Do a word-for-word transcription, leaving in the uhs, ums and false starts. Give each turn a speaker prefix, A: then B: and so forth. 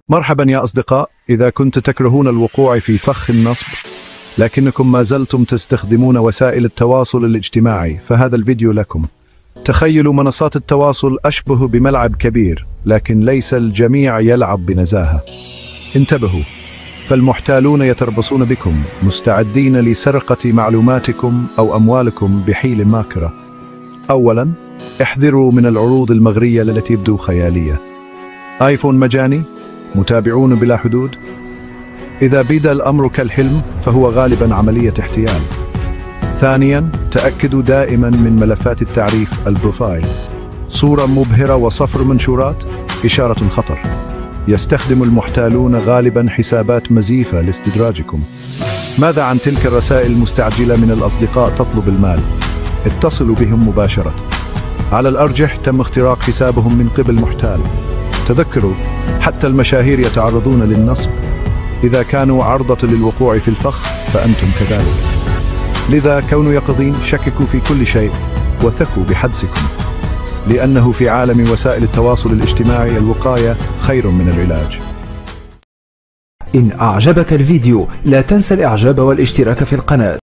A: مرحبا يا أصدقاء، إذا كنت تكرهون الوقوع في فخ النصب لكنكم ما زلتم تستخدمون وسائل التواصل الاجتماعي فهذا الفيديو لكم. تخيلوا منصات التواصل أشبه بملعب كبير، لكن ليس الجميع يلعب بنزاهة. انتبهوا، فالمحتالون يتربصون بكم مستعدين لسرقة معلوماتكم أو أموالكم بحيل ماكرة. أولا، احذروا من العروض المغرية التي تبدو خيالية. آيفون مجاني، متابعون بلا حدود. إذا بدا الأمر كالحلم فهو غالبا عملية احتيال. ثانيا، تأكدوا دائما من ملفات التعريف البروفايل. صورة مبهرة وصفر منشورات، إشارة خطر. يستخدم المحتالون غالبا حسابات مزيفة لاستدراجكم. ماذا عن تلك الرسائل المستعجلة من الأصدقاء تطلب المال؟ اتصلوا بهم مباشرة. على الأرجح تم اختراق حسابهم من قبل محتال. تذكروا، حتى المشاهير يتعرضون للنصب. إذا كانوا عرضة للوقوع في الفخ فأنتم كذلك. لذا كونوا يقظين، شككوا في كل شيء وثقوا بحدسكم، لأنه في عالم وسائل التواصل الاجتماعي الوقاية خير من العلاج.
B: إن أعجبك الفيديو لا تنسى الإعجاب والاشتراك في القناة.